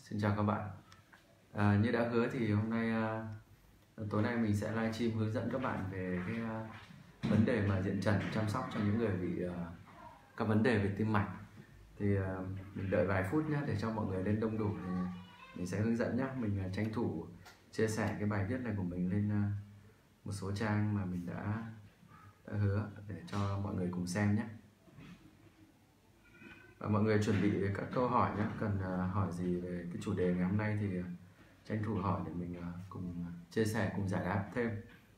Xin chào các bạn. Như đã hứa thì hôm nay tối nay mình sẽ livestream hướng dẫn các bạn về cái vấn đề mà diện trần chăm sóc cho những người bị các vấn đề về tim mạch. Thì mình đợi vài phút nhé để cho mọi người lên đông đủ thì mình sẽ hướng dẫn nhé. Mình tranh thủ chia sẻ cái bài viết này của mình lên một số trang mà mình đã hứa để cho mọi người cùng xem nhé. Và mọi người chuẩn bị các câu hỏi nhé, cần hỏi gì về cái chủ đề ngày hôm nay thì tranh thủ hỏi để mình cùng chia sẻ, cùng giải đáp thêm.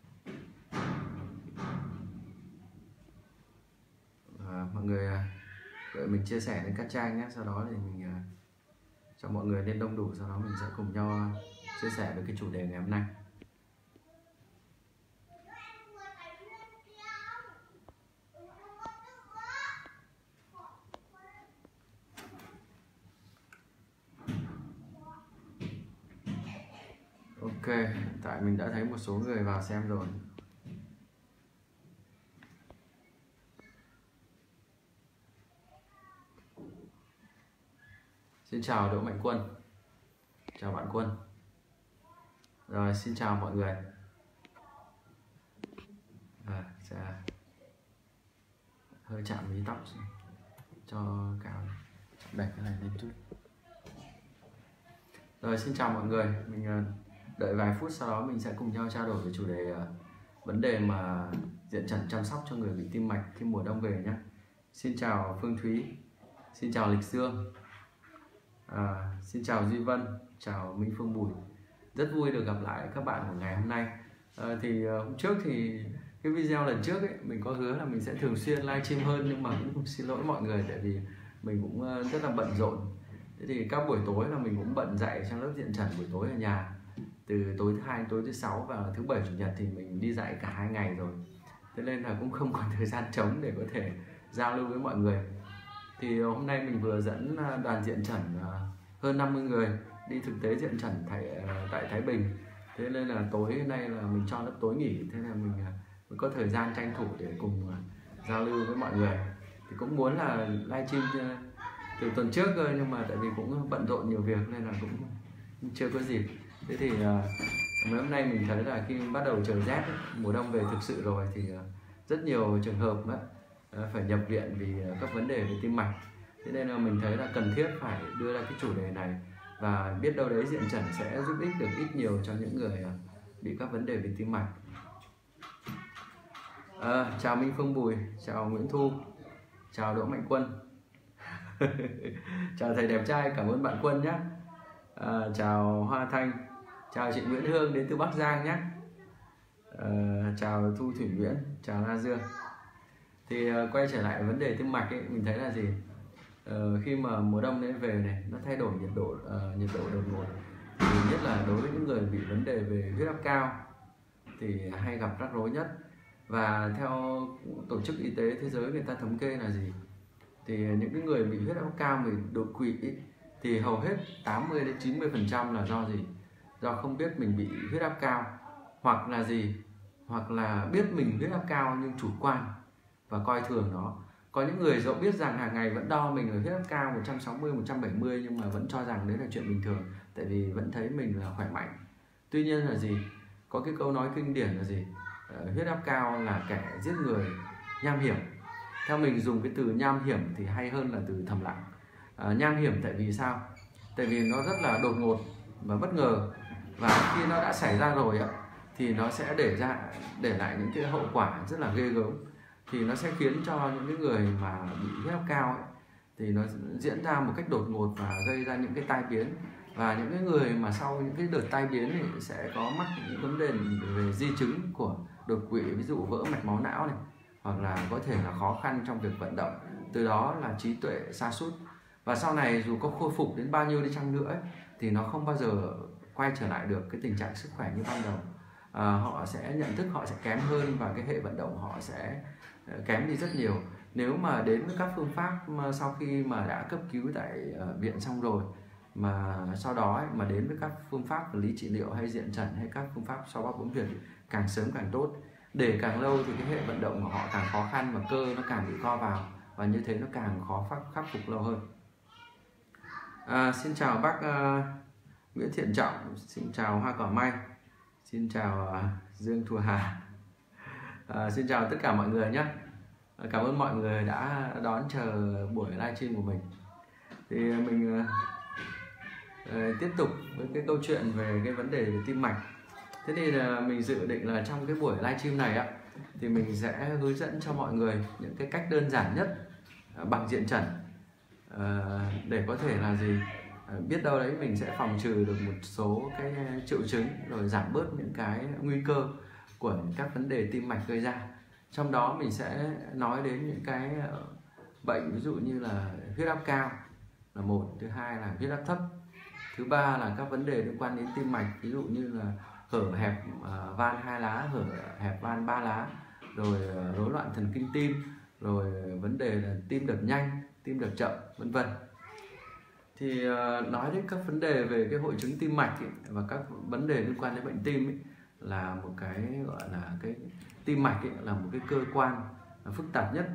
Mọi người đợi mình chia sẻ lên các trang nhé, sau đó thì mình cho mọi người lên đông đủ, sau đó mình sẽ cùng nhau chia sẻ về cái chủ đề ngày hôm nay. Ok, hiện tại mình đã thấy một số người vào xem rồi. Xin chào Đỗ Mạnh Quân. Chào bạn Quân. Rồi, xin chào mọi người. Sẽ hơi chạm mí tóc cho cao, đẩy cái này lên chút. Rồi, xin chào mọi người. Mình đợi vài phút, sau đó mình sẽ cùng nhau trao đổi về chủ đề vấn đề mà diện trần chăm sóc cho người bị tim mạch khi mùa đông về nhé. Xin chào Phương Thúy, xin chào Lịch Dương, xin chào Duy Vân, chào Minh Phương Bùi. Rất vui được gặp lại các bạn của ngày hôm nay. Hôm trước thì cái video lần trước ấy, mình có hứa là mình sẽ thường xuyên livestream hơn, nhưng mà cũng xin lỗi mọi người tại vì mình cũng rất là bận rộn. Thế thì các buổi tối là mình cũng bận dạy trong lớp diện trần buổi tối ở nhà, từ tối thứ hai đến tối thứ sáu, và thứ bảy chủ nhật thì mình đi dạy cả 2 ngày rồi, thế nên là cũng không còn thời gian trống để có thể giao lưu với mọi người. Thì hôm nay mình vừa dẫn đoàn diện trần hơn 50 người đi thực tế diện trần tại Thái Bình, thế nên là tối nay là mình cho lớp tối nghỉ, thế là mình có thời gian tranh thủ để cùng giao lưu với mọi người. Thì cũng muốn là livestream từ tuần trước cơ, nhưng mà tại vì cũng bận rộn nhiều việc nên là cũng chưa có dịp. Thế thì mấy hôm nay mình thấy là khi bắt đầu trời rét, mùa đông về thực sự rồi, thì rất nhiều trường hợp phải nhập viện vì các vấn đề về tim mạch. Thế nên là mình thấy là cần thiết phải đưa ra cái chủ đề này, và biết đâu đấy diện trần sẽ giúp ích được ít nhiều cho những người bị các vấn đề về tim mạch. Chào Minh Phương Bùi, chào Nguyễn Thu, chào Đỗ Mạnh Quân. Chào thầy đẹp trai, cảm ơn bạn Quân nhé. Chào Hoa Thanh, chào chị Nguyễn Hương đến từ Bắc Giang nhé. Chào Thu Thủy Nguyễn, chào La Dương. Thì quay trở lại vấn đề tim mạch ấy, mình thấy là gì? Khi mà mùa đông đến về này, nó thay đổi nhiệt độ đột ngột, thì nhất là đối với những người bị vấn đề về huyết áp cao thì hay gặp rắc rối nhất. Và theo Tổ chức Y tế Thế giới người ta thống kê là gì? Thì những cái người bị huyết áp cao, bị đột quỵ thì hầu hết 80 đến 90% là do gì? Do không biết mình bị huyết áp cao, hoặc là gì? Hoặc là biết mình huyết áp cao nhưng chủ quan và coi thường nó. Có những người dẫu biết rằng hàng ngày vẫn đo mình ở huyết áp cao 160, 170 nhưng mà vẫn cho rằng đấy là chuyện bình thường, tại vì vẫn thấy mình là khỏe mạnh. Tuy nhiên là gì? Có cái câu nói kinh điển là gì? Huyết áp cao là kẻ giết người nham hiểm. Theo mình dùng cái từ nham hiểm thì hay hơn là từ thầm lặng. Nham hiểm tại vì sao? Tại vì nó rất là đột ngột và bất ngờ, và khi nó đã xảy ra rồi thì nó sẽ để lại những cái hậu quả rất là ghê gớm. Thì nó sẽ khiến cho những cái người mà bị huyết áp cao thì nó diễn ra một cách đột ngột và gây ra những cái tai biến. Và những cái người mà sau những cái đợt tai biến thì sẽ có mắc những vấn đề về di chứng của đột quỵ, ví dụ vỡ mạch máu não này, hoặc là có thể là khó khăn trong việc vận động, từ đó là trí tuệ sa sút. Và sau này dù có khôi phục đến bao nhiêu đi chăng nữa thì nó không bao giờ quay trở lại được cái tình trạng sức khỏe như ban đầu. Họ sẽ nhận thức họ sẽ kém hơn, và cái hệ vận động họ sẽ kém đi rất nhiều. Nếu mà đến với các phương pháp mà sau khi mà đã cấp cứu tại viện xong rồi, mà sau đó mà đến với các phương pháp vật lý trị liệu hay diện trần hay các phương pháp xoa bóp bấm huyệt, càng sớm càng tốt. Để càng lâu thì cái hệ vận động của họ càng khó khăn và cơ nó càng bị co vào, và như thế nó càng khó khắc phục lâu hơn. Xin chào bác Nguyễn Thiện Trọng, xin chào Hoa Cỏ May, xin chào Dương Thùa Hà, xin chào tất cả mọi người nhé. Cảm ơn mọi người đã đón chờ buổi livestream của mình. Thì mình tiếp tục với cái câu chuyện về cái vấn đề về tim mạch. Thế thì là mình dự định là trong cái buổi livestream này á, thì mình sẽ hướng dẫn cho mọi người những cái cách đơn giản nhất bằng diện trần, để có thể là gì, biết đâu đấy mình sẽ phòng trừ được một số cái triệu chứng, rồi giảm bớt những cái nguy cơ của các vấn đề tim mạch gây ra. Trong đó mình sẽ nói đến những cái bệnh ví dụ như là huyết áp cao là một, thứ hai là huyết áp thấp, thứ ba là các vấn đề liên quan đến tim mạch, ví dụ như là hở hẹp van 2 lá, hở hẹp van 3 lá, rồi rối loạn thần kinh tim, rồi vấn đề là tim đập nhanh, tim đập chậm, vân vân. Thì nói đến các vấn đề về cái hội chứng tim mạch ấy, và các vấn đề liên quan đến bệnh tim ấy, là một cái gọi là cái tim mạch ấy, là một cái cơ quan phức tạp nhất,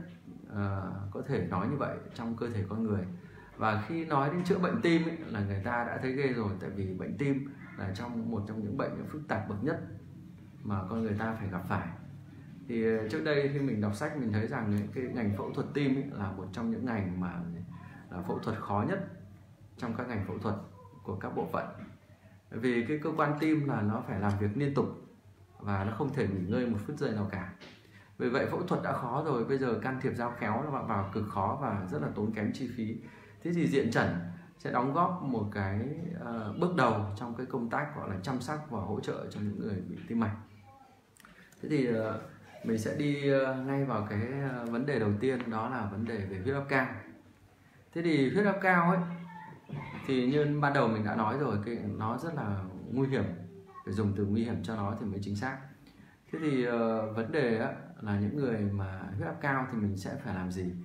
có thể nói như vậy, trong cơ thể con người. Và khi nói đến chữa bệnh tim ấy, là người ta đã thấy ghê rồi, tại vì bệnh tim là một trong những bệnh phức tạp bậc nhất mà con người ta phải gặp phải. Thì trước đây khi mình đọc sách mình thấy rằng cái ngành phẫu thuật tim ấy là một trong những ngành mà là phẫu thuật khó nhất trong các ngành phẫu thuật của các bộ phận. Vì cái cơ quan tim là nó phải làm việc liên tục và nó không thể nghỉ ngơi một phút giây nào cả. Vì vậy phẫu thuật đã khó rồi, bây giờ can thiệp dao khéo nó vào cực khó và rất là tốn kém chi phí. Thế thì diện trần sẽ đóng góp một cái bước đầu trong cái công tác gọi là chăm sóc và hỗ trợ cho những người bị tim mạch. Thế thì mình sẽ đi ngay vào cái vấn đề đầu tiên, đó là vấn đề về huyết áp cao. Thế thì huyết áp cao ấy, thì như ban đầu mình đã nói rồi, nó rất là nguy hiểm, phải dùng từ nguy hiểm cho nó thì mới chính xác. Thế thì vấn đề là những người mà huyết áp cao thì mình sẽ phải làm gì?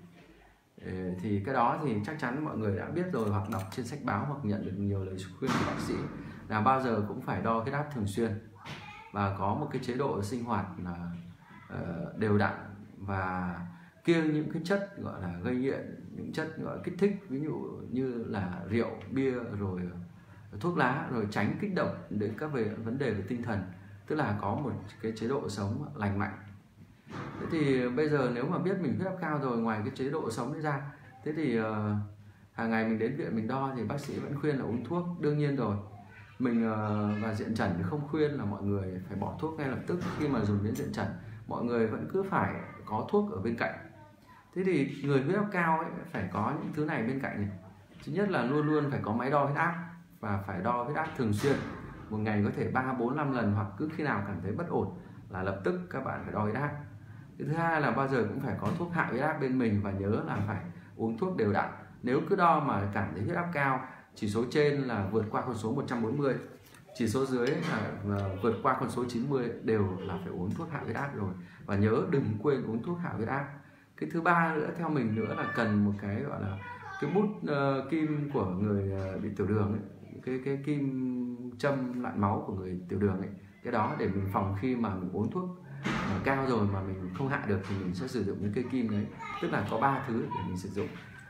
Thì cái đó thì chắc chắn mọi người đã biết rồi, hoặc đọc trên sách báo, hoặc nhận được nhiều lời khuyên của bác sĩ là bao giờ cũng phải đo huyết áp thường xuyên và có một cái chế độ sinh hoạt là đều đặn, và kiêng những cái chất gọi là gây nghiện, những chất gọi là kích thích, ví dụ như là rượu, bia, rồi thuốc lá, rồi tránh kích động đến các vấn đề về tinh thần, tức là có một cái chế độ sống lành mạnh. Thế thì bây giờ nếu mà biết mình huyết áp cao rồi, ngoài cái chế độ sống ra, thế thì hàng ngày mình đến viện mình đo thì bác sĩ vẫn khuyên là uống thuốc. Đương nhiên rồi, mình và diện trần thì không khuyên là mọi người phải bỏ thuốc ngay lập tức khi mà dùng đến diện trần, mọi người vẫn cứ phải có thuốc ở bên cạnh. Thế thì người huyết áp cao ấy phải có những thứ này bên cạnh này. Thứ nhất là luôn luôn phải có máy đo huyết áp, và phải đo huyết áp thường xuyên, một ngày có thể 3, 4, 5 lần, hoặc cứ khi nào cảm thấy bất ổn là lập tức các bạn phải đo huyết áp. Thứ hai là bao giờ cũng phải có thuốc hạ huyết áp bên mình, và nhớ là phải uống thuốc đều đặn. Nếu cứ đo mà cảm thấy huyết áp cao, chỉ số trên là vượt qua con số 140, chỉ số dưới là vượt qua con số 90, đều là phải uống thuốc hạ huyết áp rồi. Và nhớ đừng quên uống thuốc hạ huyết áp. Cái thứ ba nữa, theo mình nữa, là cần một cái gọi là cái bút kim của người bị tiểu đường ấy, cái kim châm lại máu của người tiểu đường ấy, cái đó để mình phòng khi mà mình uống thuốc cao rồi mà mình không hạ được thì mình sẽ sử dụng những cây kim đấy. Tức là có 3 thứ để mình sử dụng.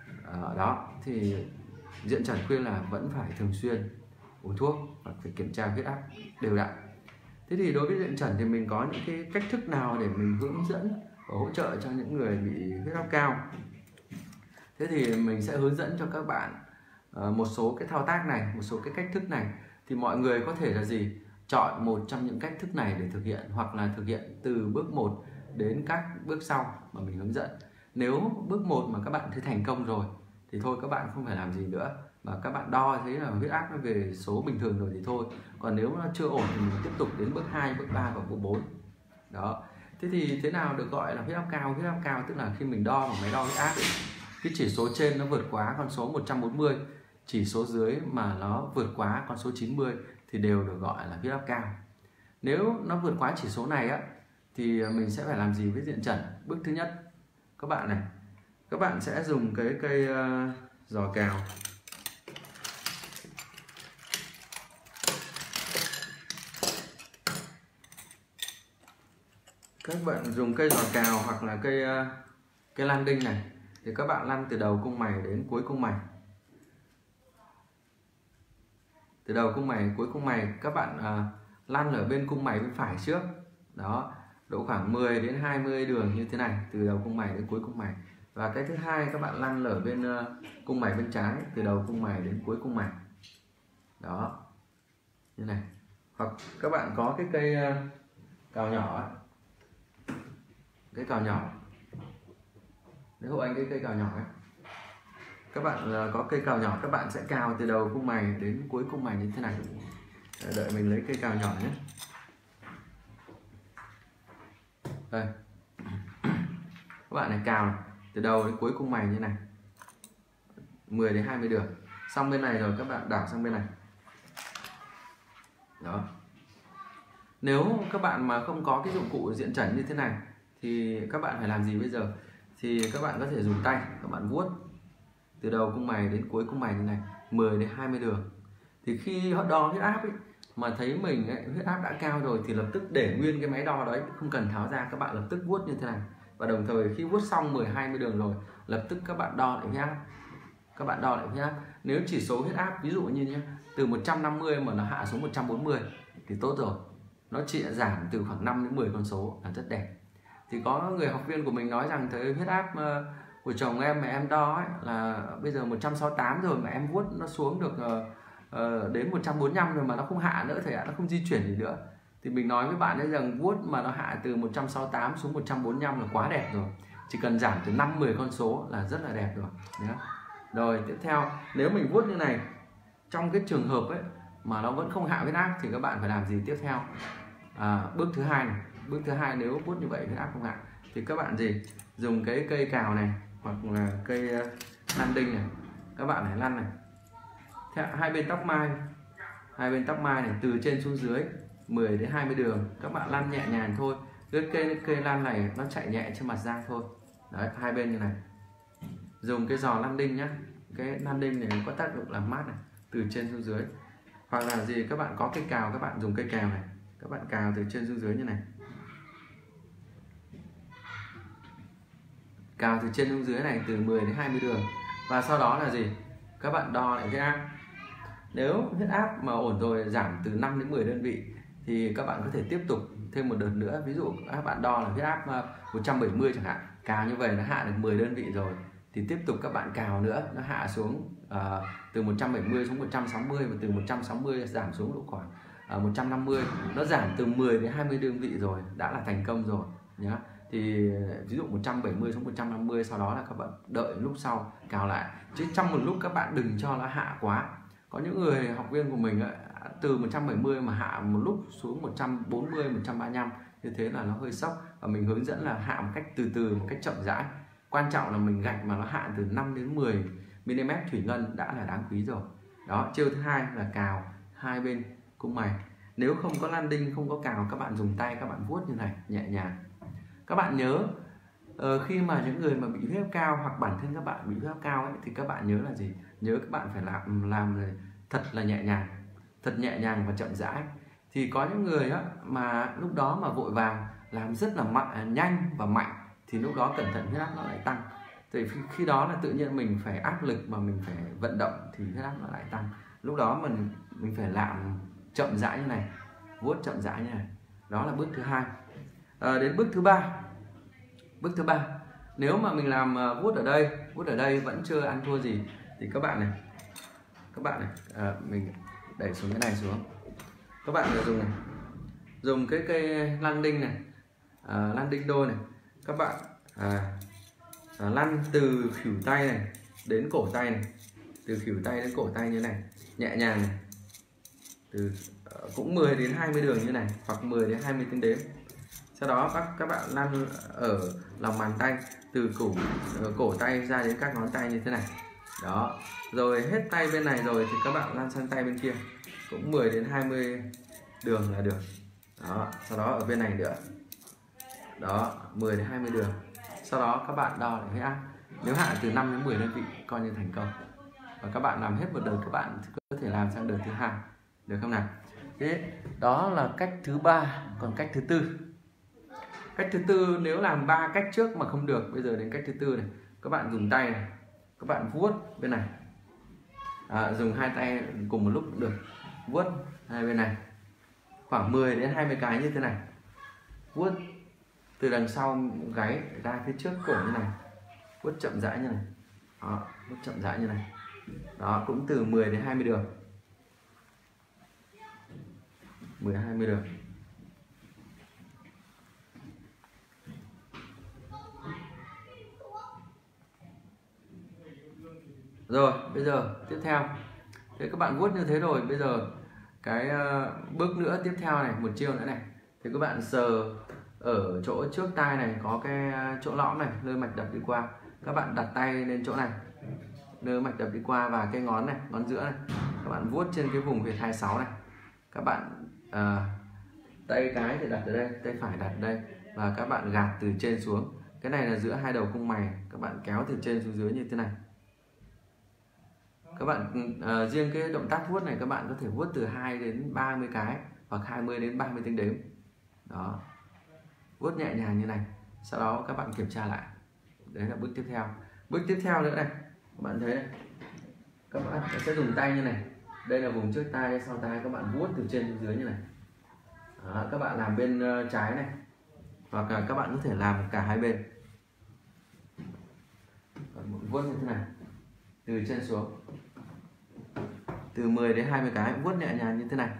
Đó thì diện trần khuyên là vẫn phải thường xuyên uống thuốc và phải kiểm tra huyết áp đều đặn. Thế thì đối với diện trần thì mình có những cái cách thức nào để mình hướng dẫn và hỗ trợ cho những người bị huyết áp cao? Thế thì mình sẽ hướng dẫn cho các bạn một số cái thao tác này, một số cái cách thức này. Thì mọi người có thể là gì? Chọn một trong những cách thức này để thực hiện, hoặc là thực hiện từ bước 1 đến các bước sau mà mình hướng dẫn. Nếu bước 1 mà các bạn thấy thành công rồi thì thôi, các bạn không phải làm gì nữa, và các bạn đo thấy là huyết áp nó về số bình thường rồi thì thôi. Còn nếu nó chưa ổn thì mình tiếp tục đến bước 2, bước 3 và bước 4. Đó. Thế thì thế nào được gọi là huyết áp cao? Huyết áp cao tức là khi mình đo bằng máy đo huyết áp ấy, cái chỉ số trên nó vượt quá con số 140, chỉ số dưới mà nó vượt quá con số 90 thì đều được gọi là huyết áp cao. Nếu nó vượt quá chỉ số này á, thì mình sẽ phải làm gì với diện trần? Bước thứ nhất, các bạn này, các bạn sẽ dùng cái cây giò cào. Các bạn dùng cây giò cào hoặc là cây lăn đinh này, thì các bạn lăn từ đầu cung mày đến cuối cung mày. từ đầu cung mày đến cuối cung mày, các bạn lăn ở bên cung mày bên phải trước. Đó, độ khoảng 10 đến 20 đường như thế này, từ đầu cung mày đến cuối cung mày. Và cái thứ hai các bạn lăn ở bên cung mày bên trái, từ đầu cung mày đến cuối cung mày. Đó, như này. Hoặc các bạn có cái cây cào nhỏ, cái cào nhỏ, nếu hộ anh cái cây cào nhỏ ấy, các bạn có cây cào nhỏ, các bạn sẽ cào từ đầu cung mày đến cuối cung mày như thế này. Đợi mình lấy cây cào nhỏ nhé. Đây, các bạn này cào từ đầu đến cuối cung mày như này, 10 đến 20 đường. Xong bên này rồi các bạn đảo sang bên này. Đó. Nếu các bạn mà không có cái dụng cụ diện trần như thế này thì các bạn phải làm gì bây giờ? Thì các bạn có thể dùng tay, các bạn vuốt từ đầu cung mày đến cuối cung mày như này, 10 đến 20 đường. Thì khi họ đo huyết áp ấy, mà thấy mình ấy, huyết áp đã cao rồi thì lập tức để nguyên cái máy đo đấy, không cần tháo ra, các bạn lập tức vuốt như thế này. Và đồng thời khi vuốt xong 10-20 đường rồi, lập tức các bạn đo lại huyết áp. Các bạn đo lại huyết áp. Nếu chỉ số huyết áp ví dụ như nhé, từ 150 mà nó hạ xuống 140 thì tốt rồi. Nó chỉ giảm từ khoảng 5 đến 10 con số là rất đẹp. Thì có người học viên của mình nói rằng thấy huyết áp của chồng em mà em đo ấy, là bây giờ 168 rồi mà em vuốt nó xuống được đến 145 rồi mà nó không hạ nữa thầy ạ, nó không di chuyển gì nữa. Thì mình nói với bạn ấy rằng vuốt mà nó hạ từ 168 xuống 145 là quá đẹp rồi. Chỉ cần giảm từ 5-10 con số là rất là đẹp rồi nhé. Rồi tiếp theo, nếu mình vuốt như này, trong cái trường hợp ấy mà nó vẫn không hạ huyết áp thì các bạn phải làm gì tiếp theo? Bước thứ hai này, bước thứ hai nếu vuốt như vậy huyết áp không hạ thì các bạn gì? Dùng cái cây cào này hoặc là cây lăn đinh này, các bạn này lăn này. Theo hai bên tóc mai này, từ trên xuống dưới 10 đến 20 đường, các bạn lăn nhẹ nhàng thôi. Cái cây lăn này nó chạy nhẹ trên mặt da thôi. Đấy, hai bên như này. Dùng cái giò lăn đinh nhá. Cái lăn đinh này có tác dụng làm mát này, từ trên xuống dưới. Hoặc là gì, các bạn có cây cào, các bạn dùng cây cào này, các bạn cào từ trên xuống dưới như này. Cào từ trên xuống dưới này từ 10 đến 20 đường. Và sau đó là gì? Các bạn đo lại huyết áp. Nếu huyết áp mà ổn rồi, giảm từ 5 đến 10 đơn vị thì các bạn có thể tiếp tục thêm một đợt nữa. Ví dụ các bạn đo là huyết áp 170 chẳng hạn, cào như vậy nó hạ được 10 đơn vị rồi thì tiếp tục các bạn cào nữa, nó hạ xuống từ 170 xuống 160 và từ 160 giảm xuống độ khoảng 150, nó giảm từ 10 đến 20 đơn vị rồi, đã là thành công rồi nhá. Thì ví dụ 170 xuống 150, sau đó là các bạn đợi lúc sau cào lại, chứ trong một lúc các bạn đừng cho nó hạ quá. Có những người học viên của mình ấy, từ 170 mà hạ một lúc xuống 140, 135, như thế là nó hơi sốc. Và mình hướng dẫn là hạ một cách từ từ, một cách chậm rãi. Quan trọng là mình gạch mà nó hạ từ 5 đến 10 mm thủy ngân đã là đáng quý rồi. Đó, chiêu thứ hai là cào hai bên cung mày. Nếu không có lăn đinh, không có cào, các bạn dùng tay các bạn vuốt như này nhẹ nhàng. Các bạn nhớ khi mà những người mà bị huyết áp cao hoặc bản thân các bạn bị huyết áp cao ấy, thì các bạn nhớ là gì? Nhớ các bạn phải làm thật là nhẹ nhàng, thật nhẹ nhàng và chậm rãi. Thì có những người á, mà lúc đó mà vội vàng làm rất là nhanh và mạnh thì lúc đó cẩn thận huyết áp nó lại tăng. Thì khi đó là tự nhiên mình phải áp lực mà mình phải vận động thì huyết áp nó lại tăng. Lúc đó mình phải làm chậm rãi như này, vuốt chậm rãi như này. Đó là bước thứ hai. Đến bước thứ ba. Bước thứ ba, nếu mà mình làm vuốt ở đây vẫn chưa ăn thua gì thì các bạn này, mình đẩy xuống cái này xuống. Các bạn dùng cái cây lăn đinh này, lăn đinh đôi này, các bạn lăn từ khuỷu tay này đến cổ tay này, từ khuỷu tay đến cổ tay như này, nhẹ nhàng này, từ cũng 10 đến 20 đường như này, hoặc 10 đến 20 tiếng đếm. Sau đó các bạn lăn ở lòng bàn tay, từ cổ tay ra đến các ngón tay như thế này. Đó, rồi hết tay bên này rồi thì các bạn lăn sang tay bên kia, cũng 10 đến 20 đường là được. Đó, sau đó ở bên này nữa. Đó, 10 đến 20 đường. Sau đó các bạn đo lại huyết áp. Nếu hạ từ 5 đến 10 đơn vị coi như thành công. Và các bạn làm hết một đợt, các bạn có thể làm sang đợt thứ hai, được không nào? Thế đó là cách thứ ba. Còn cách thứ tư. Cách thứ tư, nếu làm 3 cách trước mà không được, bây giờ đến cách thứ tư này. Các bạn dùng tay này, các bạn vuốt bên này, dùng hai tay cùng một lúc cũng được. vuốt hai bên này khoảng 10 đến 20 cái như thế này, vuốt từ đằng sau gáy ra phía trước cổ như này, vuốt chậm rãi như này. Đó, vuốt chậm rãi như này. Đó, cũng từ 10 đến 20 đường. 10 20 đường. Rồi, bây giờ tiếp theo. Thế các bạn vuốt như thế rồi, bây giờ cái bước nữa tiếp theo này, một chiêu nữa này. Thì các bạn sờ ở chỗ trước tai này có cái chỗ lõm này, nơi mạch đập đi qua. Các bạn đặt tay lên chỗ này, nơi mạch đập đi qua, và cái ngón này, ngón giữa này, các bạn vuốt trên cái vùng huyệt 26 này. Các bạn tay cái thì đặt ở đây, tay phải đặt ở đây, và các bạn gạt từ trên xuống. Cái này là giữa hai đầu cung mày, các bạn kéo từ trên xuống dưới như thế này. Các bạn riêng cái động tác vuốt này các bạn có thể vuốt từ 2 đến 30 cái hoặc 20 đến 30 tiếng đếm. Đó, vuốt nhẹ nhàng như này. Sau đó các bạn kiểm tra lại. Đấy là bước tiếp theo. Bước tiếp theo nữa này, các bạn thấy này, các bạn sẽ dùng tay như này. Đây là vùng trước tai, sau tai, các bạn vuốt từ trên xuống dưới như này. Đó, các bạn làm bên trái này, hoặc là các bạn có thể làm cả hai bên. Vuốt như thế này, từ trên xuống, từ 10 đến 20 cái, vuốt nhẹ nhàng như thế này.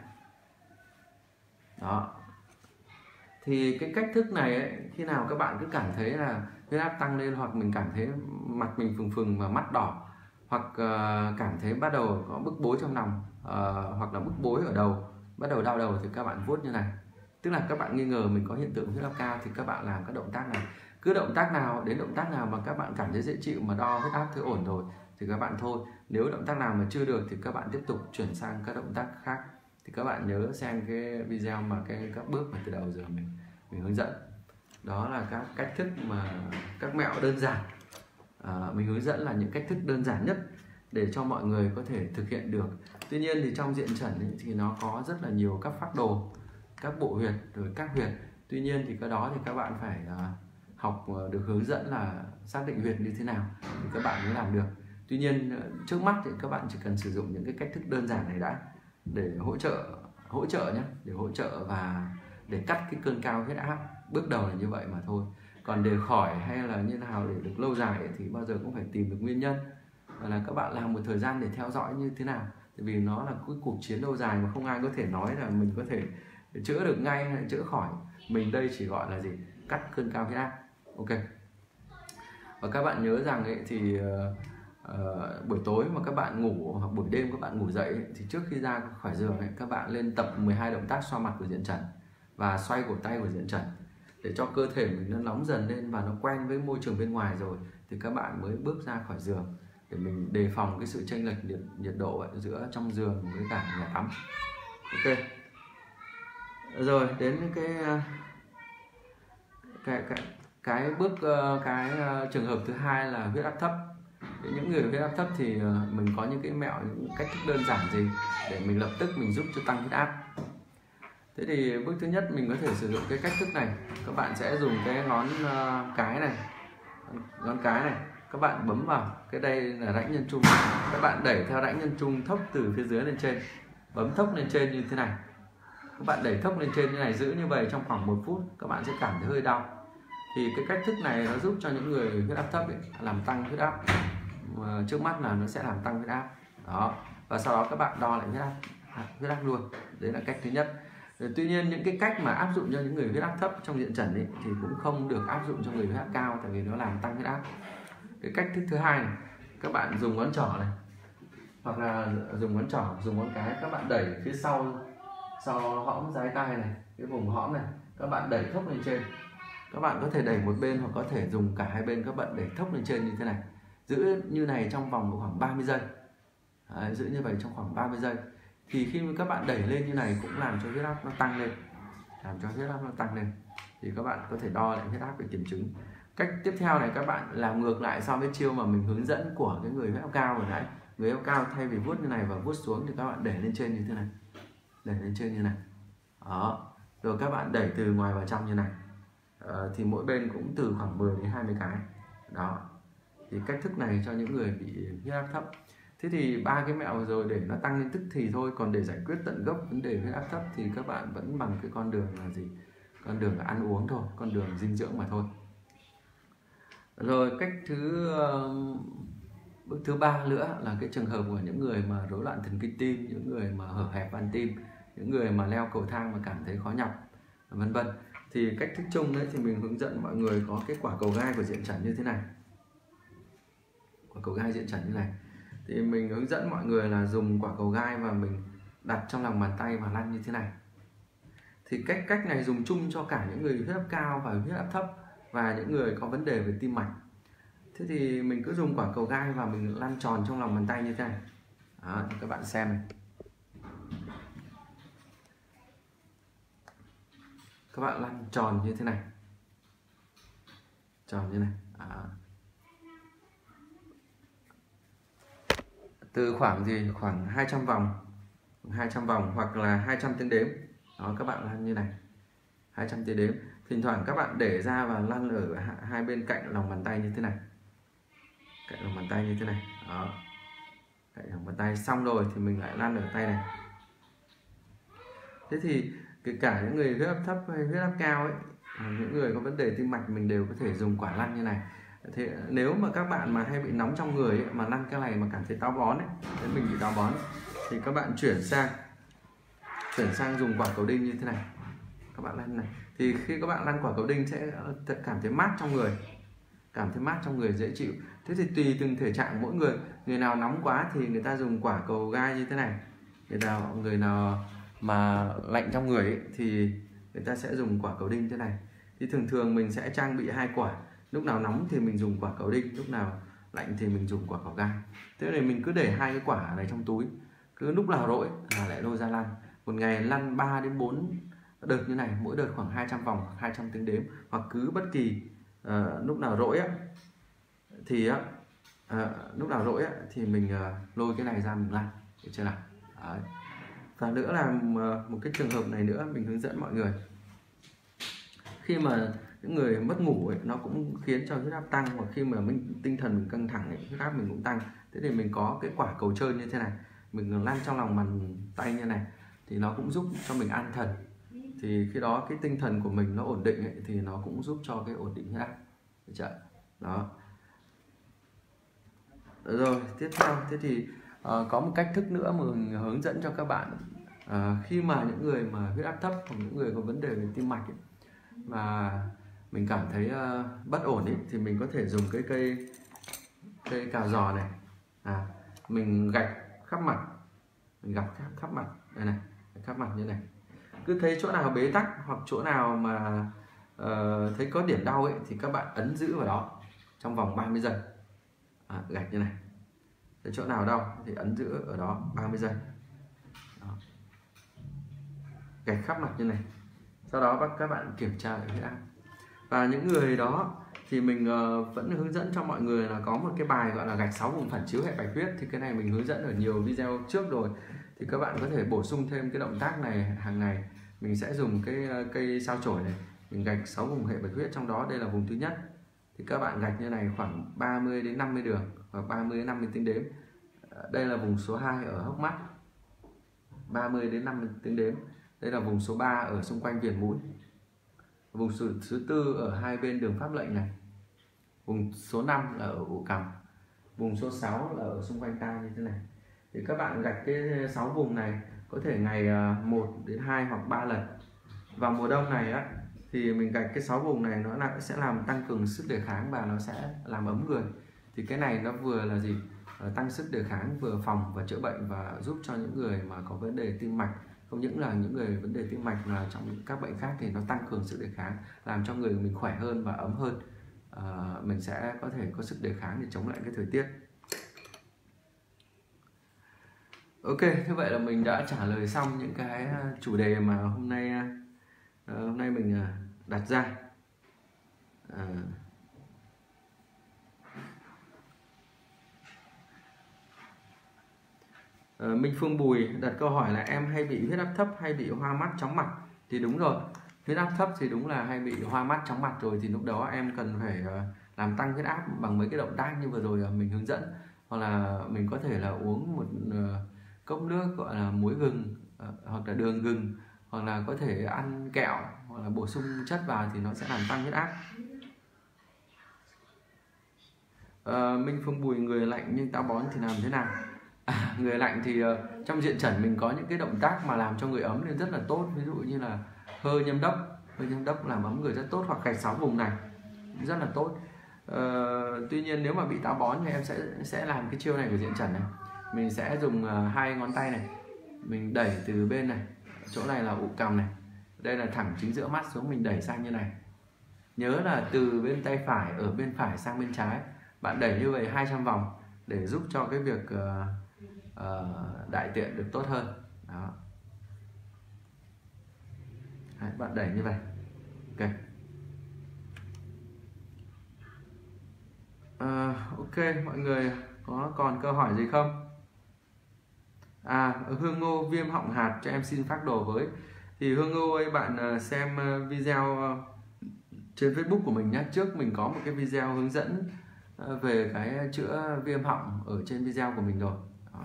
Đó. Thì cái cách thức này ấy, khi nào các bạn cứ cảm thấy là huyết áp tăng lên, hoặc mình cảm thấy mặt mình phừng phừng và mắt đỏ, hoặc cảm thấy bắt đầu có bức bối trong lòng, hoặc là bức bối ở đầu, bắt đầu đau đầu, thì các bạn vuốt như này. Tức là các bạn nghi ngờ mình có hiện tượng huyết áp cao thì các bạn làm các động tác này. Cứ động tác nào đến động tác nào mà các bạn cảm thấy dễ chịu, mà đo huyết áp thấy ổn rồi thì các bạn thôi. Nếu động tác nào mà chưa được thì các bạn tiếp tục chuyển sang các động tác khác. Thì các bạn nhớ xem cái video mà các bước mà từ đầu giờ mình hướng dẫn. Đó là các cách thức mà các mẹo đơn giản. Mình hướng dẫn là những cách thức đơn giản nhất để cho mọi người có thể thực hiện được. Tuy nhiên thì trong diện trần ấy, thì nó có rất là nhiều các phác đồ, các bộ huyệt, rồi các huyệt. Tuy nhiên thì cái đó thì các bạn phải học được hướng dẫn là xác định huyệt như thế nào thì các bạn mới làm được. Tuy nhiên trước mắt thì các bạn chỉ cần sử dụng những cái cách thức đơn giản này đã, để hỗ trợ nhé, để hỗ trợ và để cắt cái cơn cao huyết áp. Bước đầu là như vậy mà thôi. Còn để khỏi hay là như nào để được lâu dài ấy, thì bao giờ cũng phải tìm được nguyên nhân, và là các bạn làm một thời gian để theo dõi như thế nào. Tại vì nó là cái cuộc chiến lâu dài mà không ai có thể nói là mình có thể chữa được ngay hay chữa khỏi. Mình đây chỉ gọi là gì? Cắt cơn cao huyết áp. Ok. Và các bạn nhớ rằng ấy, thì buổi tối mà các bạn ngủ hoặc buổi đêm các bạn ngủ dậy ấy, thì trước khi ra khỏi giường ấy, các bạn lên tập 12 động tác xoa mặt của diện trần và xoay cổ tay của diện trần, để cho cơ thể mình nó nóng dần lên và nó quen với môi trường bên ngoài rồi thì các bạn mới bước ra khỏi giường, để mình đề phòng cái sự chênh lệch nhiệt độ ấy, giữa trong giường với cả nhà tắm. Ok. Rồi đến cái bước trường hợp thứ hai là huyết áp thấp. Những người huyết áp thấp thì mình có những cái mẹo, những cách thức đơn giản gì để mình lập tức mình giúp cho tăng huyết áp. Thế thì bước thứ nhất mình có thể sử dụng cái cách thức này. Các bạn sẽ dùng cái ngón cái này, các bạn bấm vào cái đây là rãnh nhân trung, các bạn đẩy theo rãnh nhân trung thốc từ phía dưới lên trên, bấm thốc lên trên như thế này. Các bạn đẩy thốc lên trên như này, giữ như vậy trong khoảng 1 phút, các bạn sẽ cảm thấy hơi đau. Thì cái cách thức này nó giúp cho những người huyết áp thấp ấy, làm tăng huyết áp. Trước mắt là nó sẽ làm tăng huyết áp. Đó. Và sau đó các bạn đo lại huyết áp luôn. Đấy là cách thứ nhất. Tuy nhiên những cái cách mà áp dụng cho những người huyết áp thấp trong diện trần ấy, thì cũng không được áp dụng cho người huyết áp cao, tại vì nó làm tăng huyết áp. Cái cách thức thứ hai này, các bạn dùng ngón trỏ này, hoặc là dùng ngón trỏ, dùng ngón cái, các bạn đẩy phía sau hõm dái tai này, cái vùng hõm này, các bạn đẩy thốc lên trên. Các bạn có thể đẩy một bên hoặc có thể dùng cả hai bên, các bạn đẩy thốc lên trên như thế này, giữ như này trong vòng khoảng 30 giây. Đấy, giữ như vậy trong khoảng 30 giây. Thì khi các bạn đẩy lên như này cũng làm cho huyết áp nó tăng lên, thì các bạn có thể đo lại huyết áp để kiểm chứng. Cách tiếp theo này, các bạn làm ngược lại so với chiêu mà mình hướng dẫn của cái người huyết áp cao hồi nãy. Người huyết áp cao thay vì vuốt như này và vuốt xuống thì các bạn đẩy lên trên như thế này, đẩy lên trên như này. Đó. Rồi các bạn đẩy từ ngoài vào trong như này. Thì mỗi bên cũng từ khoảng 10 đến 20 cái. Đó. Thì cách thức này cho những người bị huyết áp thấp. Thế thì ba cái mẹo rồi để nó tăng lên tức thì thôi, còn để giải quyết tận gốc vấn đề huyết áp thấp thì các bạn vẫn bằng cái con đường là gì? Con đường là ăn uống thôi, con đường dinh dưỡng mà thôi. Rồi bước thứ ba nữa là cái trường hợp của những người mà rối loạn thần kinh tim, những người mà hở hẹp van tim, những người mà leo cầu thang mà cảm thấy khó nhọc, vân vân. Thì cách thức chung đấy thì mình hướng dẫn mọi người có cái quả cầu gai của diện trần như thế này. Quả cầu gai diện trần như này thì mình hướng dẫn mọi người là dùng quả cầu gai và mình đặt trong lòng bàn tay và lăn như thế này. Thì cách này dùng chung cho cả những người huyết áp cao và huyết áp thấp và những người có vấn đề về tim mạch. Thế thì mình cứ dùng quả cầu gai và mình lăn tròn trong lòng bàn tay như thế này. Đó, các bạn xem này. Các bạn lăn tròn như thế này. Tròn như này. Đó. Từ khoảng 200 vòng hoặc là 200 tiếng đếm. Đó, các bạn lăn như này. 200 tiếng đếm. Thỉnh thoảng các bạn để ra và lăn ở hai bên cạnh lòng bàn tay như thế này. Cạnh lòng bàn tay như thế này. Đó. Cạnh lòng bàn tay xong rồi thì mình lại lăn ở tay này. Thế thì kể cả những người huyết áp thấp hay huyết áp cao ấy, những người có vấn đề tim mạch mình đều có thể dùng quả lăn như này. Thế nếu mà các bạn mà hay bị nóng trong người ấy, mà lăn cái này mà cảm thấy táo bón ấy, đến mình bị táo bón thì các bạn chuyển sang dùng quả cầu đinh như thế này. Các bạn lăn này thì khi các bạn lăn quả cầu đinh sẽ cảm thấy mát trong người, dễ chịu. Thế thì tùy từng thể trạng mỗi người nào nóng quá thì người ta dùng quả cầu gai như thế này, người nào mà lạnh trong người ấy, thì người ta sẽ dùng quả cầu đinh thế này. Thì thường mình sẽ trang bị 2 quả, lúc nào nóng thì mình dùng quả cầu đinh, lúc nào lạnh thì mình dùng quả cầu gai. Thế này mình cứ để 2 cái quả này trong túi, cứ lúc nào rỗi là lại lôi ra lăn. Một ngày lăn 3 đến 4 đợt như này, mỗi đợt khoảng 200 vòng, 200 tiếng đếm. Hoặc cứ bất kỳ lúc nào rỗi á thì mình lôi cái này ra mình lăn, được chưa nào? Đấy. Và nữa là một cái trường hợp này nữa mình hướng dẫn mọi người, khi mà những người mất ngủ ấy, nó cũng khiến cho huyết áp tăng, hoặc khi mà tinh thần mình căng thẳng ấy, huyết áp mình cũng tăng. Thế thì mình có cái quả cầu trơn như thế này, mình lăn trong lòng bàn tay như này thì nó cũng giúp cho mình an thần. Thì khi đó cái tinh thần của mình nó ổn định ấy, thì nó cũng giúp cho cái ổn định huyết áp. Được chưa? Đó. Rồi tiếp theo thế thì có một cách thức nữa mà mình hướng dẫn cho các bạn. Khi mà những người mà huyết áp thấp hoặc những người có vấn đề về tim mạch ấy, mà mình cảm thấy bất ổn ấy, thì mình có thể dùng cái cây cào giò này, mình gạch khắp mặt, đây này, khắp mặt như này. Cứ thấy chỗ nào bế tắc hoặc chỗ nào mà thấy có điểm đau ấy thì các bạn ấn giữ vào đó trong vòng 30 giây. Gạch như này, thấy chỗ nào đau thì ấn giữ ở đó 30 giây. Đó. Gạch khắp mặt như này. Sau đó các bạn kiểm tra lại huyết áp. Và những người đó thì mình vẫn hướng dẫn cho mọi người là có một cái bài gọi là gạch 6 vùng phản chiếu hệ bạch huyết. Thì cái này mình hướng dẫn ở nhiều video trước rồi, thì các bạn có thể bổ sung thêm cái động tác này hàng ngày. Mình sẽ dùng cái cây sao chổi này, mình gạch 6 vùng hệ bạch huyết, trong đó đây là vùng thứ nhất. Thì các bạn gạch như này khoảng 30 đến 50 đường hoặc 30 đến 50 tiếng đếm. Đây là vùng số 2 ở hốc mắt, 30 đến 50 tiếng đếm. Đây là vùng số 3 ở xung quanh viền mũi. Vùng thứ 4 ở hai bên đường pháp lệnh này. Vùng số 5 là ở ổ cằm. Vùng số 6 là ở xung quanh tai như thế này. Thì các bạn gạch cái 6 vùng này có thể ngày 1 đến 2 hoặc 3 lần. Vào mùa đông này á thì mình gạch cái 6 vùng này, nó sẽ làm tăng cường sức đề kháng và nó sẽ làm ấm người. Thì cái này nó vừa là gì? Tăng sức đề kháng, vừa phòng và chữa bệnh, và giúp cho những người mà có vấn đề tim mạch. Không những là những người vấn đề tim mạch mà trong các bệnh khác thì nó tăng cường sức đề kháng, làm cho người mình khỏe hơn và ấm hơn. Mình sẽ có thể có sức đề kháng để chống lại cái thời tiết. Ok, như vậy là mình đã trả lời xong những cái chủ đề mà hôm nay mình đặt ra. Minh Phương Bùi đặt câu hỏi là em hay bị huyết áp thấp hay bị hoa mắt chóng mặt. Thì đúng rồi, huyết áp thấp thì đúng là hay bị hoa mắt chóng mặt rồi, thì lúc đó em cần phải làm tăng huyết áp bằng mấy cái động tác như vừa rồi mình hướng dẫn. hoặc là mình có thể là uống một cốc nước gọi là muối gừng, hoặc là đường gừng, hoặc là có thể ăn kẹo hoặc là bổ sung chất vào thì nó sẽ làm tăng huyết áp. Minh Phương Bùi, người lạnh nhưng táo bón thì làm thế nào? Người lạnh thì trong diện trần mình có những cái động tác mà làm cho người ấm lên rất là tốt, ví dụ như là hơi nhâm đốc làm ấm người rất tốt, hoặc gạch 6 vùng này rất là tốt. Tuy nhiên nếu mà bị táo bón thì em sẽ làm cái chiêu này của diện trần này. Mình sẽ dùng 2 ngón tay này, mình đẩy từ bên này, chỗ này là ụ cằm này, đây là thẳng chính giữa mắt xuống, mình đẩy sang như này. Nhớ là từ bên tay phải ở bên phải sang bên trái, bạn đẩy như vậy 200 vòng để giúp cho cái việc đại tiện được tốt hơn. Đó. Đấy, bạn đẩy như vậy. Ok. Ok, mọi người có còn câu hỏi gì không? Hương Ngô, viêm họng hạt, cho em xin phác đồ với. Thì Hương Ngô ơi, bạn xem video trên Facebook của mình nhé. Trước mình có một cái video hướng dẫn về cái chữa viêm họng ở trên video của mình rồi. Đó.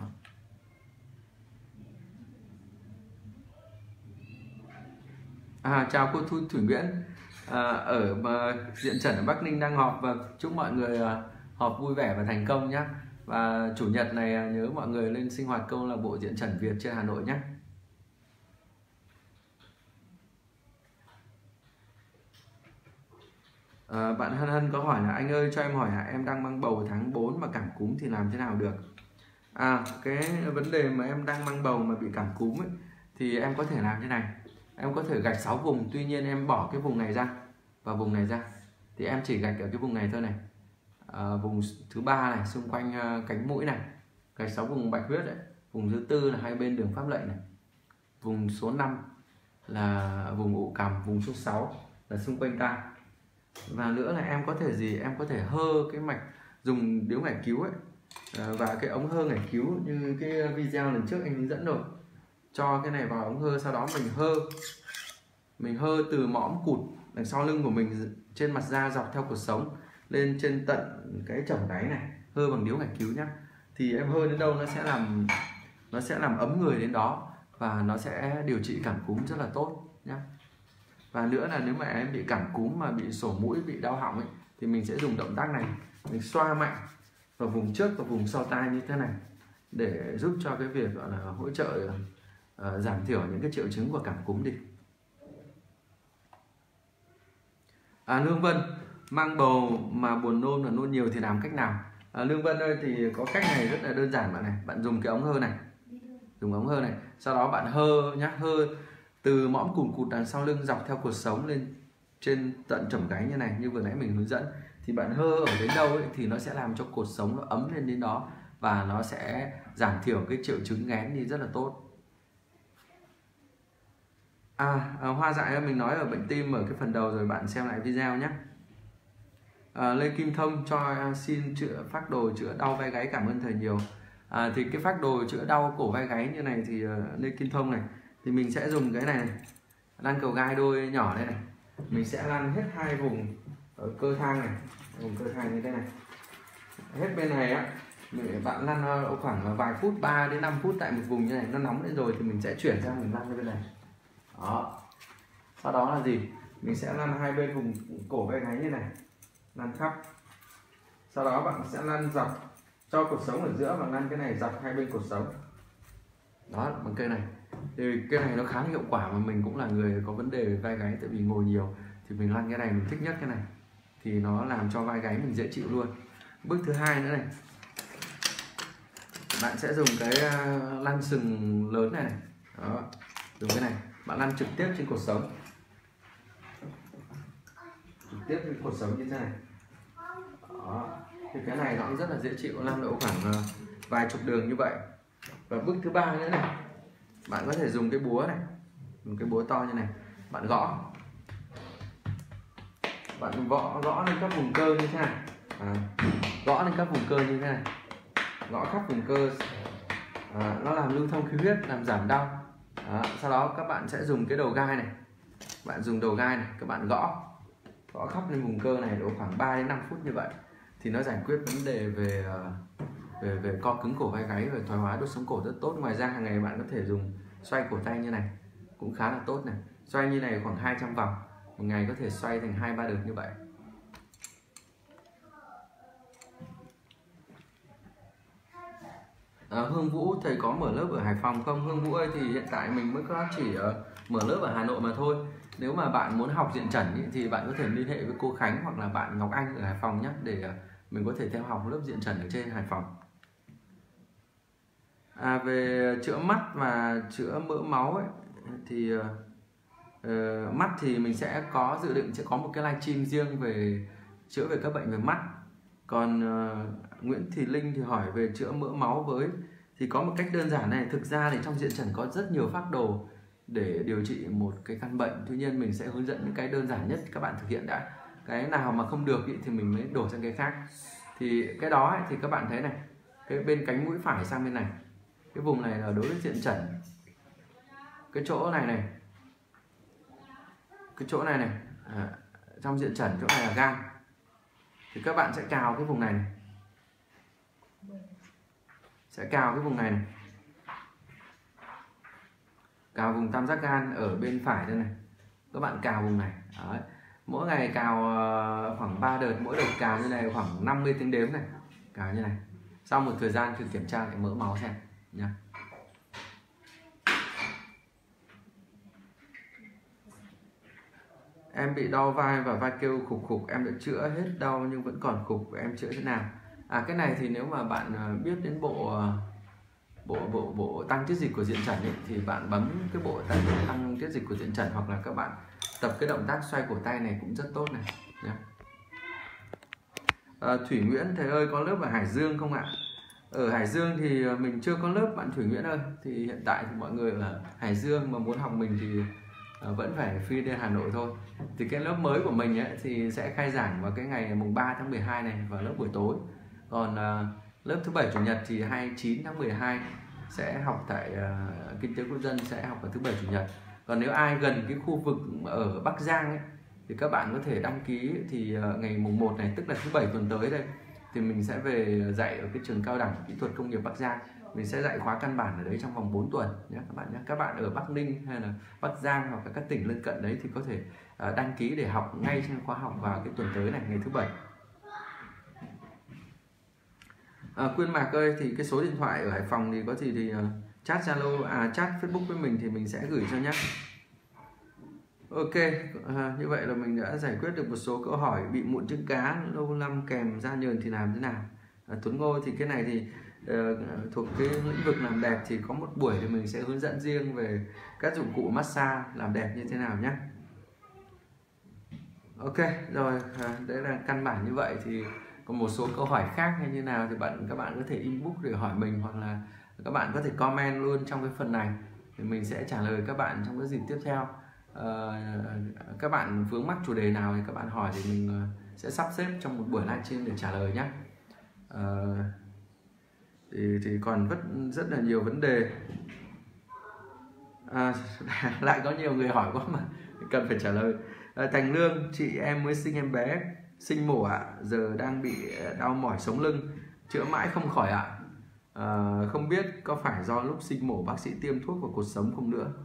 Chào cô Thu Thủy Nguyễn, ở diện trần ở Bắc Ninh đang họp, và chúc mọi người họp vui vẻ và thành công nhé. Và chủ nhật này nhớ mọi người lên sinh hoạt câu lạc bộ diện trần Việt trên Hà Nội nhé. Bạn Hân Hân có hỏi là anh ơi cho em hỏi em đang mang bầu tháng 4 mà cảm cúm thì làm thế nào được? Cái vấn đề mà em đang mang bầu mà bị cảm cúm ấy, thì em có thể làm thế này. Em có thể gạch 6 vùng, tuy nhiên em bỏ cái vùng này ra và vùng này ra, thì em chỉ gạch ở cái vùng này thôi này. Vùng thứ 3 này, xung quanh cánh mũi này, gạch 6 vùng bạch huyết đấy. Vùng thứ 4 là hai bên đường pháp lệnh này. Vùng số 5 là vùng ụ cằm, vùng số 6 là xung quanh tai. Và nữa là em có thể gì, em có thể hơ cái mạch, dùng điếu ngải cứu ấy, và cái ống hơ ngải cứu như cái video lần trước anh hướng dẫn rồi. Cho cái này vào ống hơ, sau đó mình hơ từ mõm cụt đằng sau lưng của mình, trên mặt da dọc theo cột sống lên trên tận cái chỏng đáy này, hơ bằng điếu ngải cứu nhá. Thì em hơ đến đâu nó sẽ làm ấm người đến đó, và nó sẽ điều trị cảm cúm rất là tốt nhá. Và nữa là nếu mà em bị cảm cúm mà bị sổ mũi, bị đau họng ấy, thì mình sẽ dùng động tác này, mình xoa mạnh vào vùng trước và vùng sau tai như thế này, để giúp cho cái việc gọi là hỗ trợ giảm thiểu những cái triệu chứng của cảm cúm đi. Lương Vân, mang bầu mà buồn nôn và nôn nhiều thì làm cách nào? Lương Vân ơi, thì có cách này rất là đơn giản bạn này. Bạn dùng cái ống hơ này, dùng ống hơ này, sau đó bạn hơ nhá, hơ từ mõm cụt đằng sau lưng dọc theo cột sống lên trên tận chỏm gáy như này, như vừa nãy mình hướng dẫn. Thì bạn hơ ở đến đâu ấy, thì nó sẽ làm cho cột sống nó ấm lên đến đó, và nó sẽ giảm thiểu cái triệu chứng nghén đi rất là tốt. Hoa dại mình nói ở bệnh tim ở cái phần đầu rồi, bạn xem lại video nhé. Lê Kim Thông cho xin chữa phác đồ chữa đau vai gáy, cảm ơn thầy nhiều. Thì cái phác đồ chữa đau cổ vai gáy như này thì Lê Kim Thông này, thì mình sẽ dùng cái này, lăn cầu gai đôi nhỏ đây này, mình sẽ lăn hết hai vùng ở cơ thang này, vùng cơ thang như thế này, hết bên này á, bạn lăn khoảng vài phút, 3 đến 5 phút tại một vùng như này, nó nóng lên rồi thì mình sẽ chuyển sang mình lăn ra bên này. Đó. Sau đó là gì? Mình sẽ lăn hai bên vùng cổ vai gáy như này, lăn khắp. Sau đó bạn sẽ lăn dọc cho cột sống ở giữa và lăn cái này dọc hai bên cột sống. Đó, bằng cây này. Thì cái này nó khá hiệu quả, mà mình cũng là người có vấn đề về vai gáy, tại vì ngồi nhiều thì mình lăn cái này, mình thích nhất cái này, thì nó làm cho vai gáy mình dễ chịu luôn. Bước thứ hai nữa này, bạn sẽ dùng cái lăn sừng lớn này. Đó, dùng cái này, bạn lăn trực tiếp trên cột sống, trực tiếp trên cột sống như thế này. Đó, thì cái này nó cũng rất là dễ chịu, lăn độ khoảng vài chục đường như vậy. Và bước thứ ba nữa này, bạn có thể dùng cái búa này, dùng cái búa to như này, bạn gõ lên các vùng cơ như thế này, gõ lên các vùng cơ như thế này, gõ khắp vùng cơ, nó làm lưu thông khí huyết, làm giảm đau. Sau đó các bạn sẽ dùng cái đầu gai này, bạn dùng đầu gai này, các bạn gõ khắp lên vùng cơ này độ khoảng 3 đến 5 phút như vậy, thì nó giải quyết vấn đề về về co cứng cổ vai gáy, về thoái hóa đốt sống cổ rất tốt. Ngoài ra hàng ngày bạn có thể dùng xoay cổ tay như này cũng khá là tốt này, xoay như này khoảng 200 vòng một ngày, có thể xoay thành 2-3 đợt như vậy. Hương Vũ, thầy có mở lớp ở Hải Phòng không? Hương Vũ ơi, thì hiện tại mình mới có chỉ mở lớp ở Hà Nội mà thôi. Nếu mà bạn muốn học diện trần ý, thì bạn có thể liên hệ với cô Khánh hoặc là bạn Ngọc Anh ở Hải Phòng nhé, để mình có thể theo học lớp diện trần ở trên Hải Phòng. Về chữa mắt và chữa mỡ máu ấy, thì mắt thì mình sẽ có dự định sẽ có một cái livestream riêng về chữa về các bệnh về mắt. Còn Nguyễn Thị Linh thì hỏi về chữa mỡ máu với, thì có một cách đơn giản này. Thực ra thì trong diện trần có rất nhiều phác đồ để điều trị một cái căn bệnh, tuy nhiên mình sẽ hướng dẫn những cái đơn giản nhất các bạn thực hiện đã. Cái nào mà không được ý, thì mình mới đổi sang cái khác. Thì cái đó ấy, thì các bạn thấy này, cái bên cánh mũi phải sang bên này, cái vùng này là đối với diện trần. Cái chỗ này này, cái chỗ này này, trong diện trần chỗ này là gan, thì các bạn sẽ cào cái vùng này, sẽ cào cái vùng này, cào vùng tam giác gan ở bên phải đây này, các bạn cào vùng này. Đấy. Mỗi ngày cào khoảng 3 đợt, mỗi đợt cào như này khoảng 50 tiếng đếm này, cào như này. Sau một thời gian thử kiểm tra lại mỡ máu xem nha. Em bị đau vai và vai kêu khục khục, em đã chữa hết đau nhưng vẫn còn khục, em chữa thế nào? Cái này thì nếu mà bạn biết đến bộ tăng tiết dịch của diện trần ấy, thì bạn bấm cái bộ tăng tiết dịch của diện trần, hoặc là các bạn tập cái động tác xoay cổ tay này cũng rất tốt này nhé. Thủy Nguyễn, thầy ơi có lớp ở Hải Dương không ạ? Ở Hải Dương thì mình chưa có lớp bạn Thủy Nguyễn ơi. Thì hiện tại thì mọi người ở Hải Dương mà muốn học mình thì vẫn phải phi lên Hà Nội thôi. Thì cái lớp mới của mình ấy, thì sẽ khai giảng vào cái ngày mùng 3 tháng 12 này, vào lớp buổi tối. Còn lớp thứ 7 chủ nhật thì 29 tháng 12 sẽ học tại Kinh tế Quốc dân, sẽ học vào thứ 7 chủ nhật. Còn nếu ai gần cái khu vực ở Bắc Giang ấy, thì các bạn có thể đăng ký. Thì ngày mùng 1 này, tức là thứ 7 tuần tới đây, thì mình sẽ về dạy ở cái trường cao đẳng kỹ thuật công nghiệp Bắc Giang. Mình sẽ dạy khóa căn bản ở đấy trong vòng 4 tuần nhé các bạn nhé. Các bạn ở Bắc Ninh hay là Bắc Giang hoặc là các tỉnh lân cận đấy thì có thể đăng ký để học ngay trên khóa học vào cái tuần tới này, ngày thứ 7. Quyên Mạc ơi, thì cái số điện thoại ở Hải Phòng thì có gì thì chat Zalo, chat Facebook với mình thì mình sẽ gửi cho nhé. Ok, như vậy là mình đã giải quyết được một số câu hỏi. Bị mụn trứng cá lâu năm kèm da nhờn thì làm thế nào? Tuấn Ngô, thì cái này thì thuộc cái lĩnh vực làm đẹp, thì có một buổi thì mình sẽ hướng dẫn riêng về các dụng cụ massage làm đẹp như thế nào nhé. Ok rồi, đấy là căn bản như vậy. Thì còn một số câu hỏi khác hay như nào thì các bạn có thể inbox để hỏi mình, hoặc là các bạn có thể comment luôn trong cái phần này thì mình sẽ trả lời các bạn trong cái dịp tiếp theo. Các bạn vướng mắc chủ đề nào thì các bạn hỏi thì mình sẽ sắp xếp trong một buổi livestream để trả lời nhé. Thì còn rất là nhiều vấn đề. Lại có nhiều người hỏi quá mà cần phải trả lời. Thành Lương, chị em mới sinh em bé, sinh mổ ạ, giờ đang bị đau mỏi sống lưng, chữa mãi không khỏi ạ. Không biết có phải do lúc sinh mổ bác sĩ tiêm thuốc vào cột sống không nữa.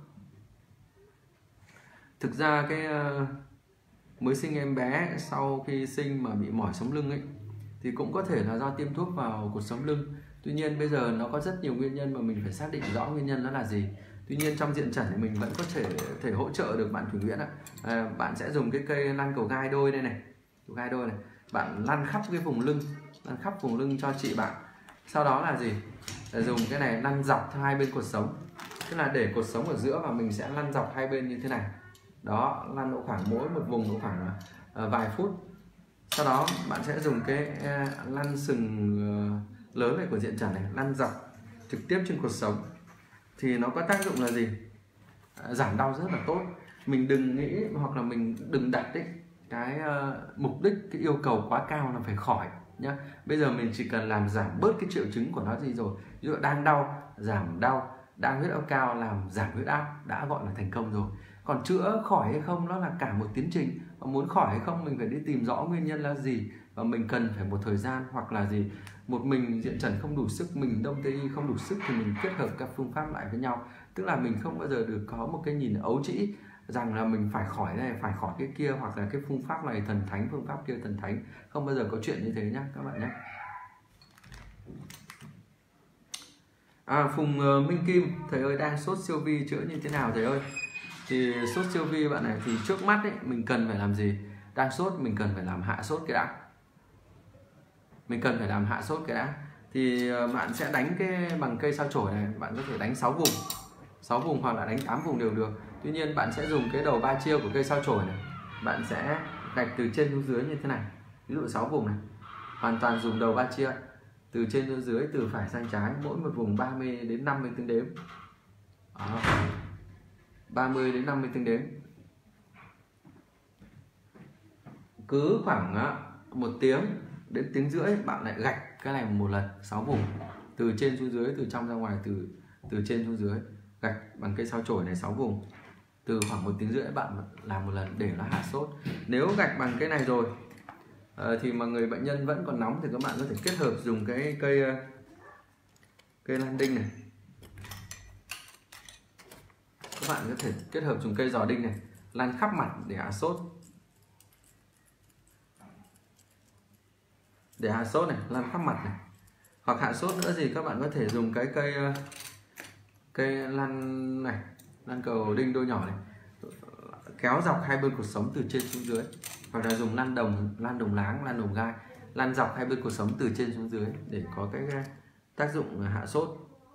Thực ra cái mới sinh em bé sau khi sinh mà bị mỏi sống lưng ấy, thì cũng có thể là do tiêm thuốc vào cột sống lưng. Tuy nhiên bây giờ nó có rất nhiều nguyên nhân mà mình phải xác định rõ nguyên nhân nó là gì. Tuy nhiên trong diện trần thì mình vẫn có thể hỗ trợ được bạn Thủy Nguyễn ạ. Bạn sẽ dùng cái cây lăn cầu gai đôi đây này, cầu gai đôi này, bạn lăn khắp cái vùng lưng, lăn khắp vùng lưng cho chị bạn. Sau đó là gì? Là dùng cái này lăn dọc theo hai bên cột sống, tức là để cột sống ở giữa và mình sẽ lăn dọc hai bên như thế này. Đó, lăn độ khoảng mỗi một vùng độ khoảng vài phút. Sau đó bạn sẽ dùng cái lăn sừng lớn này của diện trần này, lăn dọc trực tiếp trên cột sống. Thì nó có tác dụng là gì? Giảm đau rất là tốt. Mình đừng nghĩ hoặc là mình đừng đặt cái mục đích, cái yêu cầu quá cao là phải khỏi nhá. Bây giờ mình chỉ cần làm giảm bớt cái triệu chứng của nó gì rồi. Ví dụ đang đau, giảm đau, đang huyết áp cao, làm giảm huyết áp, đã gọi là thành công rồi. Còn chữa khỏi hay không nó là cả một tiến trình. Và muốn khỏi hay không mình phải đi tìm rõ nguyên nhân là gì, và mình cần phải một thời gian, hoặc là gì một mình diện trần không đủ sức, mình đông tây y không đủ sức, thì mình kết hợp các phương pháp lại với nhau. Tức là mình không bao giờ được có một cái nhìn ấu trĩ rằng là mình phải khỏi này, phải khỏi cái kia, hoặc là cái phương pháp này thần thánh, phương pháp kia thần thánh. Không bao giờ có chuyện như thế nhá các bạn nhé. Phùng Minh Kim, thầy ơi đang sốt siêu vi chữa như thế nào thầy ơi? Thì sốt siêu vi bạn này thì trước mắt ấy, mình cần phải làm gì? Đang sốt mình cần phải làm hạ sốt cái đã. Mình cần phải làm hạ sốt cái đã. Thì bạn sẽ đánh cái bằng cây sao chổi này, bạn có thể đánh 6 vùng. 6 vùng hoặc là đánh 8 vùng đều được. Tuy nhiên bạn sẽ dùng cái đầu 3 chiêu của cây sao chổi này. Bạn sẽ gạch từ trên xuống dưới như thế này. Ví dụ 6 vùng này. Hoàn toàn dùng đầu 3 chia. Từ trên xuống dưới, từ phải sang trái, mỗi một vùng 30 đến 50 tiếng đếm. Đó. 30 đến 50 tiếng đếm. Cứ khoảng 1 tiếng đến tiếng rưỡi bạn lại gạch cái này một lần 6 vùng, từ trên xuống dưới, từ trong ra ngoài, từ trên xuống dưới, gạch bằng cây sao chổi này 6 vùng, từ khoảng 1 tiếng rưỡi bạn làm một lần để nó hạ sốt. Nếu gạch bằng cái này rồi thì mà người bệnh nhân vẫn còn nóng thì các bạn có thể kết hợp dùng cái cây lan đinh này. Các bạn có thể kết hợp dùng cây giò đinh này lan khắp mặt để hạ sốt. Để hạ sốt này, lan khắp mặt này. Hoặc hạ sốt nữa gì các bạn có thể dùng cái cây lan này, lan cầu đinh đôi nhỏ này, kéo dọc hai bên cột sống từ trên xuống dưới. Hoặc là dùng lan đồng láng, lan đồng gai, lan dọc hai bên cột sống từ trên xuống dưới để có cái tác dụng hạ sốt.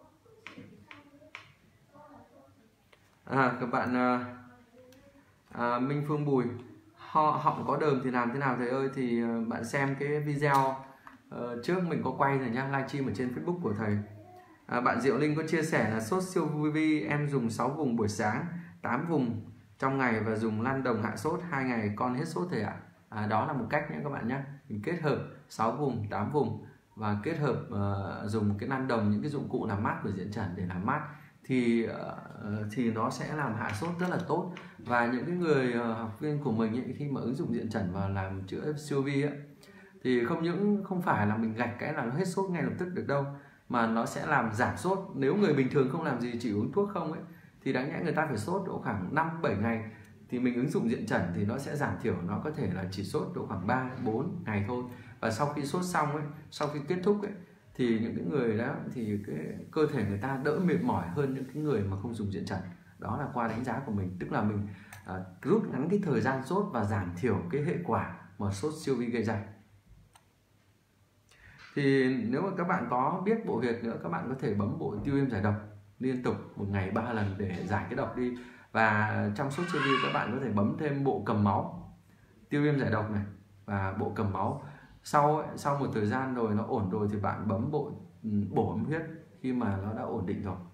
Các bạn Minh Phương Bùi, họng có đờm thì làm thế nào thầy ơi? Thì bạn xem cái video trước mình có quay rồi nhá, livestream ở trên Facebook của thầy. Bạn Diệu Linh có chia sẻ là sốt siêu vi em dùng 6 vùng buổi sáng, 8 vùng trong ngày và dùng lan đồng hạ sốt 2 ngày con hết sốt thầy ạ. Đó là một cách nhé các bạn nhé. Mình kết hợp 6 vùng, 8 vùng và kết hợp dùng cái lan đồng, những cái dụng cụ làm mát của diện trần để làm mát thì nó sẽ làm hạ sốt rất là tốt. Và những cái người học viên của mình ấy, khi mà ứng dụng diện trần vào làm chữa siêu vi ấy, thì không phải là mình gạch cái là nó hết sốt ngay lập tức được đâu, mà nó sẽ làm giảm sốt. Nếu người bình thường không làm gì, chỉ uống thuốc không ấy, thì đáng nhẽ người ta phải sốt độ khoảng 5-7 ngày. Thì mình ứng dụng diện trần thì nó sẽ giảm thiểu, nó có thể là chỉ sốt độ khoảng 3-4 ngày thôi. Và sau khi sốt xong ấy, sau khi kết thúc ấy, thì những cái người đó thì cái cơ thể người ta đỡ mệt mỏi hơn những cái người mà không dùng diện trần. Đó là qua đánh giá của mình, tức là mình rút ngắn cái thời gian sốt và giảm thiểu cái hệ quả mà sốt siêu vi gây ra. Thì nếu mà các bạn có biết bộ huyệt nữa, các bạn có thể bấm bộ tiêu viêm giải độc liên tục một ngày 3 lần để giải cái độc đi. Và trong sốt siêu vi các bạn có thể bấm thêm bộ cầm máu, tiêu viêm giải độc này và bộ cầm máu. Sau một thời gian rồi nó ổn rồi thì bạn bấm bộ bổ âm huyết khi mà nó đã ổn định rồi.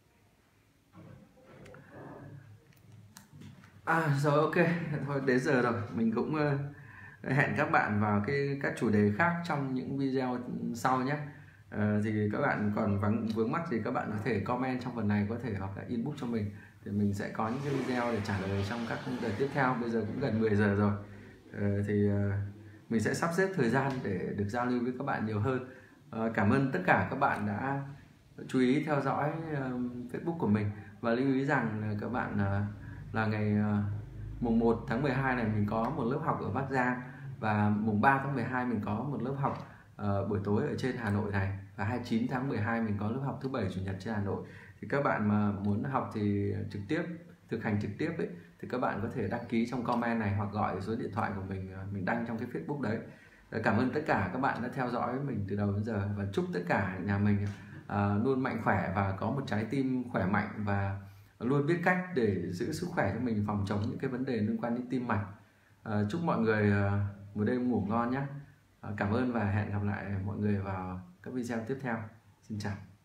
Rồi ok, thôi đến giờ rồi, mình cũng hẹn các bạn vào các chủ đề khác trong những video sau nhé. Thì các bạn còn vướng mắc gì các bạn có thể comment trong phần này, có thể hoặc là inbox cho mình, thì mình sẽ có những cái video để trả lời trong các đợt tiếp theo. Bây giờ cũng gần 10 giờ rồi, thì mình sẽ sắp xếp thời gian để được giao lưu với các bạn nhiều hơn. Cảm ơn tất cả các bạn đã chú ý theo dõi Facebook của mình, và lưu ý rằng là các bạn là ngày mùng 1 tháng 12 này mình có một lớp học ở Bắc Giang, và mùng 3 tháng 12 mình có một lớp học buổi tối ở trên Hà Nội này, và 29 tháng 12 mình có lớp học thứ 7 chủ nhật trên Hà Nội. Thì các bạn mà muốn học thì thực hành trực tiếp ấy, thì các bạn có thể đăng ký trong comment này hoặc gọi số điện thoại của mình đăng trong cái Facebook đấy. Cảm ơn tất cả các bạn đã theo dõi mình từ đầu đến giờ, và chúc tất cả nhà mình luôn mạnh khỏe và có một trái tim khỏe mạnh, và luôn biết cách để giữ sức khỏe cho mình, phòng chống những cái vấn đề liên quan đến tim mạch. Chúc mọi người một đêm ngủ ngon nhé. Cảm ơn và hẹn gặp lại mọi người vào các video tiếp theo. Xin chào.